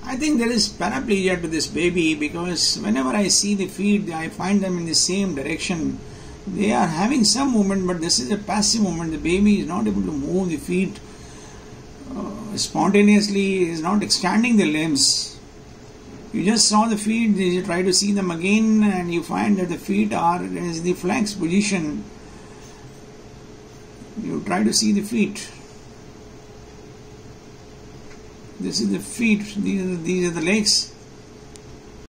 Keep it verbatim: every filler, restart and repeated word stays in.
I think there is paraplegia to this baby, because whenever I see the feet, I find them in the same direction. They are having some movement, but this is a passive movement. The baby is not able to move the feet uh, spontaneously, is not extending the limbs. You just saw the feet, you try to see them again, and you find that the feet are in the flex position. You try to see the feet. This is the feet, these are, these are the legs.